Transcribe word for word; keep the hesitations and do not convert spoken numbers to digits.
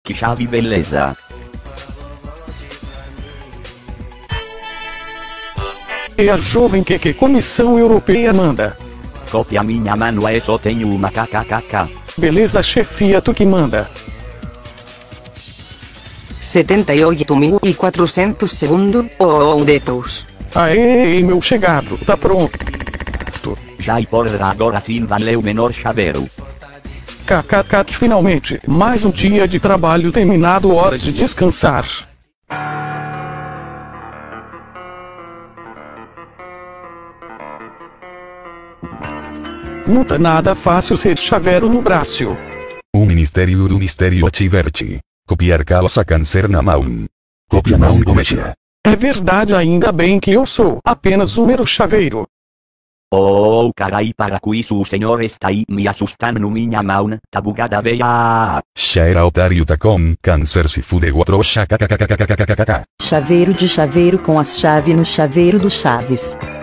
Que chave beleza. E a jovem que que Comissão Europeia manda? Copia minha mano, é só tenho uma kkkk. Beleza, chefia, tu que manda. setenta e oito mil e quatrocentos segundos, ou depois. Aê, meu chegado, tá pronto. Já e por agora sim valeu menor chaveiro. Kkk, finalmente, mais um dia de trabalho terminado, hora de descansar. Não tá nada fácil ser chaveiro no braço. O Ministério do Mistério Ativerte. Copiar calça câncer na mão. Copia mão gomecha. É verdade, ainda bem que eu sou apenas um mero chaveiro. Oh, carai, para com isso o senhor está aí me assustando minha mão, tá bugada veia. Já era otário tá com câncer se fude trouxa kkkkkkkkkk. Chaveiro de chaveiro com as chaves no chaveiro do Chaves.